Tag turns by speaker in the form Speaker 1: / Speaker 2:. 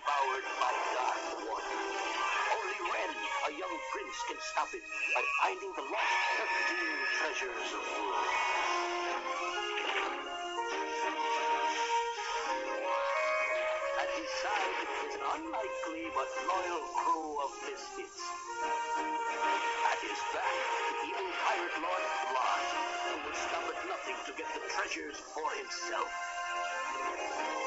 Speaker 1: devoured by dark water. Only Ren, a young prince, can stop it by finding the lost 13 treasures of wool. At his side is an unlikely but loyal crew of misfits. At his back, the evil pirate lord Blood, who will stop at nothing to get the treasures for himself.